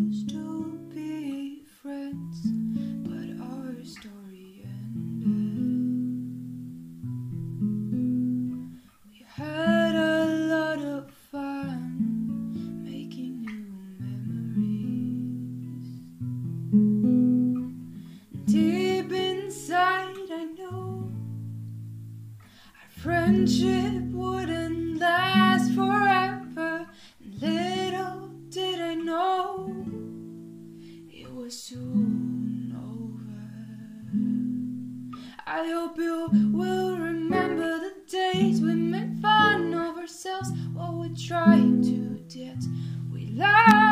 used to be friends, but our story ended. We had a lot of fun making new memories. Deep inside I knew our friendship wouldn't last forever, and little did I know it was soon over. I hope you will remember the days we made fun of ourselves while we tried to dance. We laughed